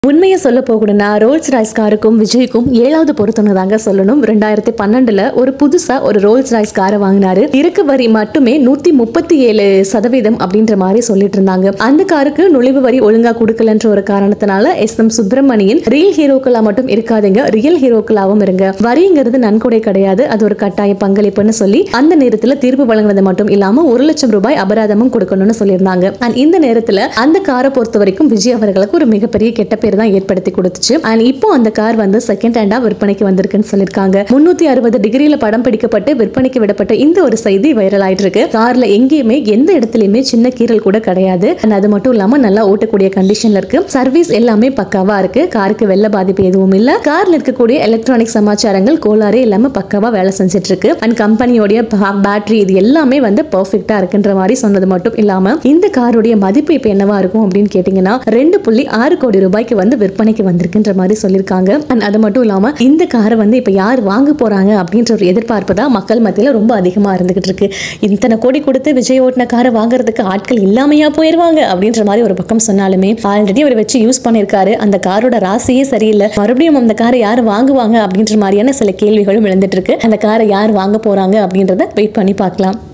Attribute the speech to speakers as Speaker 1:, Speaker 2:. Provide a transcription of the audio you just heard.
Speaker 1: உண்மையை சொல்ல போகணும்னா ரோல்ஸ் ராய்ஸ் காருக்கும் விஜய்க்கும் 7வது பொருத்தம்னு தாங்க சொல்லணும். 2012 ஒரு புதுசா ஒரு ரோல்ஸ் ராய்ஸ் காரை வாங்கினாரு. இருக்கு வரி மட்டுமே 137% அப்படின்ற மாதிரி சொல்லிட்டு இருந்தாங்க. அந்த காருக்கு நுழைவு வரி ஒழுங்கா கொடுக்கலன்ற ஒரு காரணத்தினால SM சுப்பிரமணியன் ரியல் ஹீரோக்களா மட்டும் இருக்காதுங்க, ரியல் ஹீரோக்களாவும் இருங்க, வரிங்கிறது நன்கொடை கிடையாது, அது ஒரு கட்டாய பங்களிப்புன்னு சொல்லி அந்த நேரத்துல தீர்ப்பு வழங்கினது மட்டும் இல்லாம 1 லட்சம் ரூபாய் அபராதமும் கொடுக்கணும்னு சொல்லியிருந்தாங்க. இந்த நேரத்துல அந்த காரை பொறுத்த வரைக்கும் விஜய் அவர்களுக்கு ஒரு மிகப்பெரிய கெட்ட தான் ஏற்படுத்தி கொடுத்துச்சு. அண்ட் இப்போ அந்த கார் வந்து செகண்ட் ஹேண்டா விற்பனைக்கு வந்திருக்குன்னு சொல்லிருக்காங்க. 360 டிகிரியில படம் பிடிக்கப்பட்டு விற்பனைக்கு விடப்பட்ட இந்த ஒரு செய்தி வைரல் ஆயிட்டு இருக்கு. கார்ல எங்கேயுமே எந்த இடத்துலயுமே சின்ன கீறல் கூட கிடையாது. அது மட்டும் இல்லாம நல்லா ஓட்டக்கூடிய கண்டிஷன்ல இருக்கு. சர்வீஸ் எல்லாமே பக்காவா இருக்கு. காருக்கு வெள்ள பாதிப்பு எதுவும் இல்ல. கார்ல இருக்கக்கூடிய எலக்ட்ரானிக் சமாச்சாரங்கள் கோளாறே இல்லாம பக்காவா வேலை செஞ்சுட்டு இருக்கு. அண்ட் கம்பெனியோட பேட்டரி இது எல்லாமே வந்து பெர்ஃபெக்ட்டா இருக்குன்ற மாதிரி சொன்னது மட்டும் இல்லாம இந்த காருடைய மதிப்பு இப்ப என்னவா இருக்கும் அப்படின்னு கேட்டீங்கன்னா 2.6 கோடி ரூபாய்க்கு வந்து விற்பனைக்கு வந்திருக்குன்ற மாதிரி சொல்லியிருக்காங்க. அது மட்டும் இல்லாம இந்த காரை வந்து இப்ப யார் வாங்க போறாங்க அப்படின்ற ஒரு எதிர்பார்ப்பு தான் மக்கள் மத்தியில ரொம்ப அதிகமா இருந்துகிட்டு இருக்கு. இத்தனை கோடி கொடுத்து விஜய் ஓட்டின காரை வாங்குறதுக்கு ஆட்கள் இல்லாமையா போயிருவாங்க அப்படின்ற மாதிரி ஒரு பக்கம் சொன்னாலுமே ஆல்ரெடி அவர் வச்சு யூஸ் பண்ணிருக்காரு. அந்த காரோட ராசியே சரியில்லை. மறுபடியும் அந்த காரை யார் வாங்குவாங்க அப்படின்ற மாதிரியான சில கேள்விகளும் எழுந்துட்டு இருக்கு. அந்த காரை யார் வாங்க போறாங்க அப்படின்றத வெயிட் பண்ணி பார்க்கலாம்.